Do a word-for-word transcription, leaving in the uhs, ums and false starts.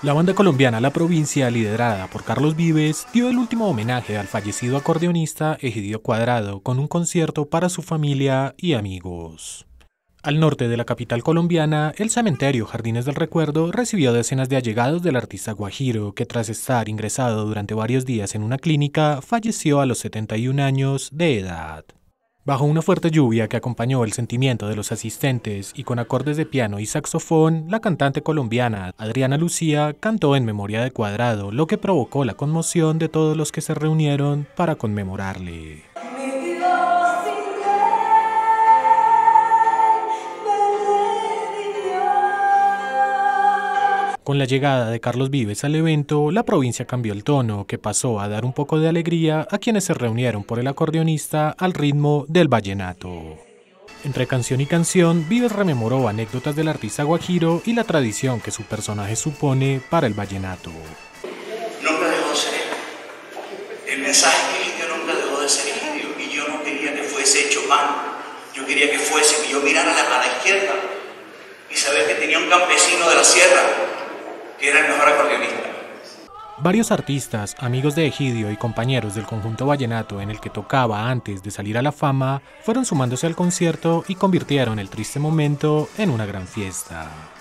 La banda colombiana La Provincia, liderada por Carlos Vives, dio el último homenaje al fallecido acordeonista Egidio Cuadrado con un concierto para su familia y amigos. Al norte de la capital colombiana, el cementerio Jardines del Recuerdo recibió decenas de allegados del artista guajiro, que tras estar ingresado durante varios días en una clínica, falleció a los setenta y un años de edad. Bajo una fuerte lluvia que acompañó el sentimiento de los asistentes y con acordes de piano y saxofón, la cantante colombiana Adriana Lucía cantó en memoria de Cuadrado, lo que provocó la conmoción de todos los que se reunieron para conmemorarle. Con la llegada de Carlos Vives al evento, la provincia cambió el tono, que pasó a dar un poco de alegría a quienes se reunieron por el acordeonista al ritmo del vallenato. Entre canción y canción, Vives rememoró anécdotas del artista guajiro y la tradición que su personaje supone para el vallenato. Nunca dejó de ser él. El mensaje que Egidio nunca dejó de ser Egidio, y yo no quería que fuese Chopin, yo quería que fuese, que yo mirara a la, a la izquierda y saber que tenía un campesino de la sierra que era el mejor acordeonista. Varios artistas, amigos de Egidio y compañeros del conjunto vallenato en el que tocaba antes de salir a la fama, fueron sumándose al concierto y convirtieron el triste momento en una gran fiesta.